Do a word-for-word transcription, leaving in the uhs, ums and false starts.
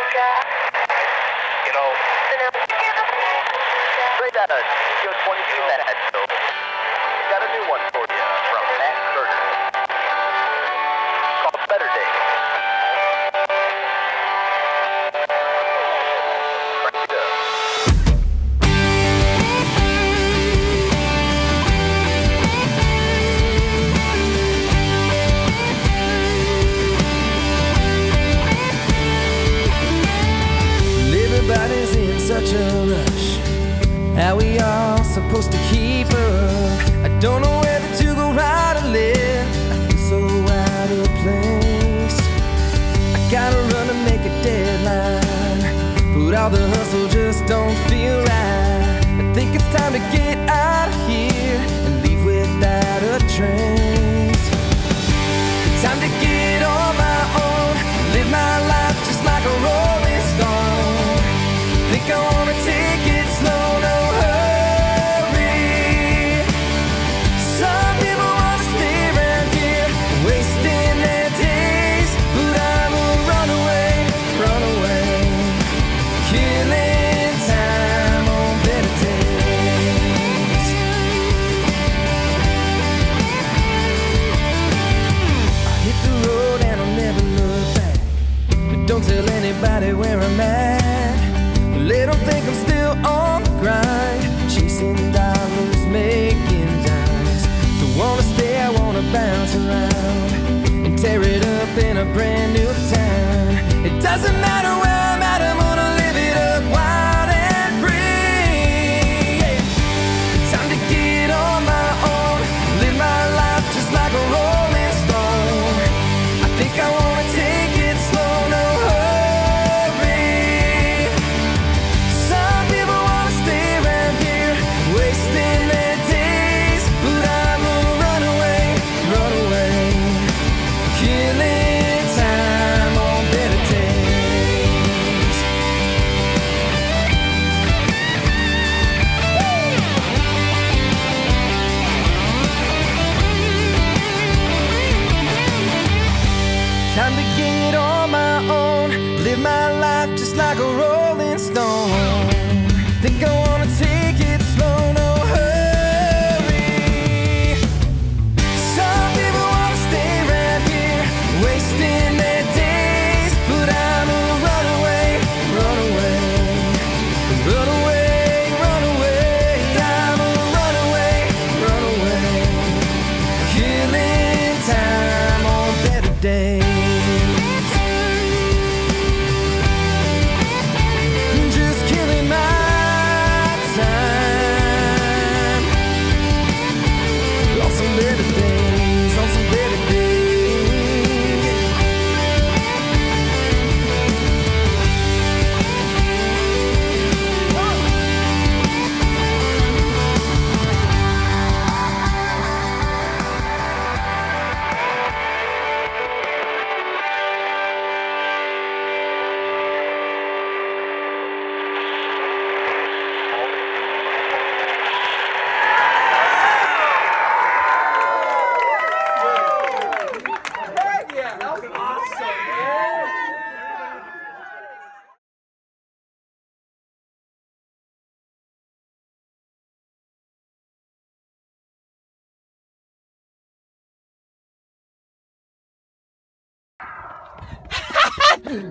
You know, straight out of Studio twenty-two Nashville. Got a new one for you from Matt Curtis. Called Better Days. Crank it up. Everybody's in such a rush. How we all supposed to keep up? I don't know whether to go right or left. I feel so out of place. I gotta run to make a deadline, but all the hustle just don't feel right. I think it's time to get out of here and leave without a trace. It's time to get on my own, live my life just like a rolling stone. Think I wanna take it slow, no hurry. Some people wanna stay around here, wasting their days, but I'm a runaway, runaway, killing time on better days. I hit the road and I'll never look back, but don't tell anybody where I'm at. They don't think I'm still on the grind, chasing dollars, making dimes. Don't wanna stay, I wanna bounce around and tear it up in a brand new town. It doesn't matter where I'm at, I'm gonna live it up wild and free. Yeah. Time to get on my own, live my life just like a rolling stone. I think I wanna take it slow, no hurry. Wasting their days, but I'm a runaway, runaway, killing time on better days. Time to get on my own, live my life just like a rolling stone. Think I wanna take it slow, no hurry. Some people wanna stay right here, wasting their days, but I'm a runaway, runaway, runaway, runaway. I'm a runaway, runaway, killing time on better days. Just killing my time on some better days, on some better days. Yeah, that was awesome, man.